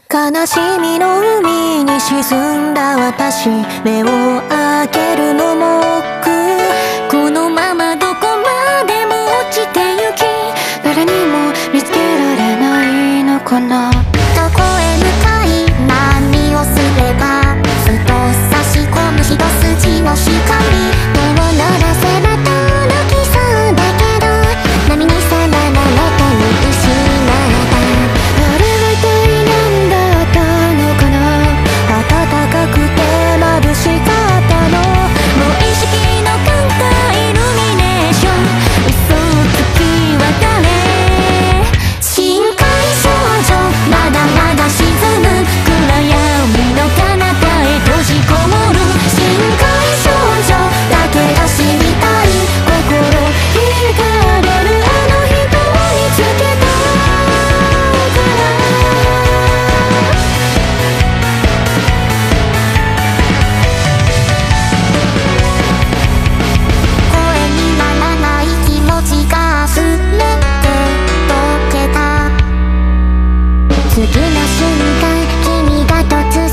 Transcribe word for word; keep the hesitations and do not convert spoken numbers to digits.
悲しみの海に沈んだ私、目を開けるのも億劫。このままどこまでも落ちてゆき、誰にも見つけられないのかな。どこへ向かい何をすれば、ふと差し込む一筋の光、手を鳴らせば届きそうだけど、波にさらわれて見失った。あれは一体何だったのかな。暖かくて眩しかったの、無意識の感覚イルミネーション、嘘つきは誰。深海少女まだまだ沈む暗闇の彼方へ閉じこもる。深海少女だけが知りたい、心惹かれるあの人を見つけたから。声にならない気持ちが溢れて溶けた。次の瞬間君が突